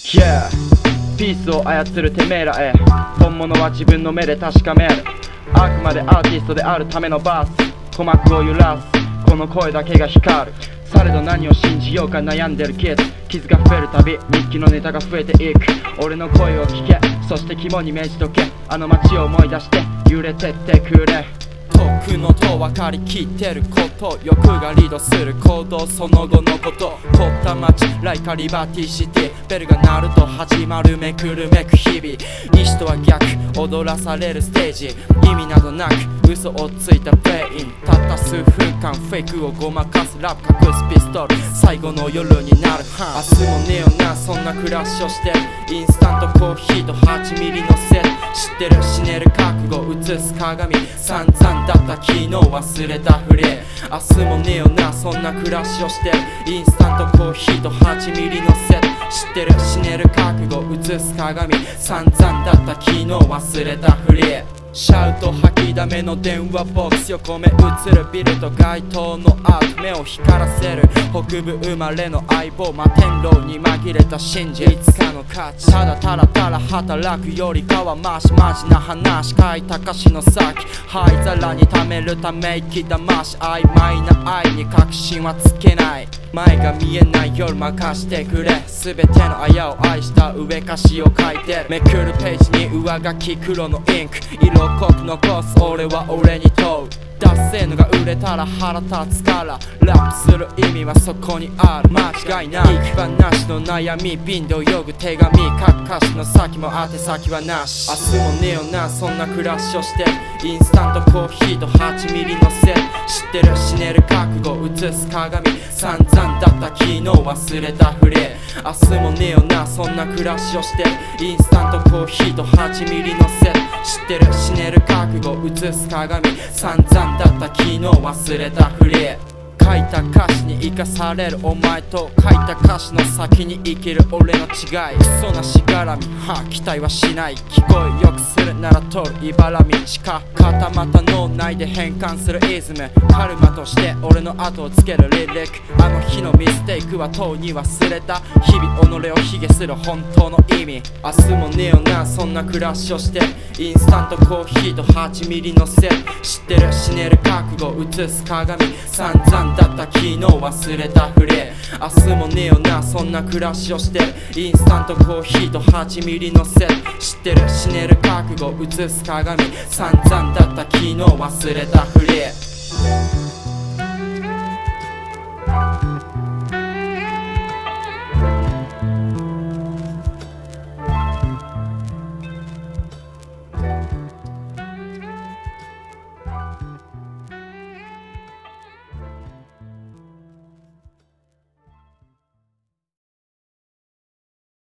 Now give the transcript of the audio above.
Yeah ピースを操るてめえらへ本物は自分の目で確かめる。あくまでアーティストであるためのバース、鼓膜を揺らすこの声だけが光る。されど何を信じようか悩んでるキッズ、傷が増えるたび日記のネタが増えていく。俺の声を聞け、そして肝に銘じとけ。あの街を思い出して揺れてってくれ。遠くのと分かりきってること、欲がリードする行動、その後のこと。凝った街、ライカリバティシティ、ベルが鳴ると始まるめくるめく日々。西とは逆、踊らされるステージ、意味などなく嘘をついたプレイン。たった数分間フェイクをごまかすラップ隠すピストル、最後の夜になる。明日もねよな、そんな暮らしをしてる。インスタントコーヒーと8ミリのセット、知ってる死ねる覚悟映す鏡、散々だった昨日忘れたふり。明日もねよな、そんな暮らしをしてる。インスタントコーヒーと8ミリのセット、知ってる死ねる覚悟映す鏡、散々だった昨日忘れたふり。シャウト吐きだめの電話ボックス、横目映るビルと街灯のアート、目を光らせる北部生まれの相棒、摩天楼に紛れた真実、いつかの価値。ただたらたら働くよりかはマジマジな話、書いた歌詞の先灰皿に溜めるため息騙し、曖昧な愛に確信はつけない。前が見えない夜任してくれ、全てのあやを愛した上歌詞を書いてる。めくるページに上書き黒のインク、色濃く残す俺は俺に問う。ダッセーのが売れたら腹立つから、ラップする意味はそこにある。間違いない行き場なしの悩み、瓶で泳ぐ手紙、各歌詞の先も宛先はなし。明日もねよな、そんな暮らしをしてる。インスタントコーヒーと8ミリのセット、知ってる死ねる覚悟映す鏡、散々だった昨日忘れたふり。明日もねよな、そんな暮らしをしてる。インスタントコーヒーと8ミリのセット、知ってる死ねる覚悟映す鏡、散々だった昨日忘れたふり。書いた歌詞に生かされるお前と、書いた歌詞の先に生きる俺の違い。クソなしがらみ、期待はしない。聞こえよくするなら通る茨道か、固まった脳内で変換するイズム、カルマとして俺の後をつけるリリック。あの日のミステイクはとうに忘れた、日々己を卑下する本当の意味。明日もねよな、そんな暮らしをしてる。インスタントコーヒーと8ミリのセット、知ってる死ねる覚悟映す鏡、散々だった昨日忘れたふり。明日もねよな、そんな暮らしをしてる。インスタントコーヒーと8ミリのセット、知ってる死ねる覚悟映す鏡、散々だった昨日忘れたふり。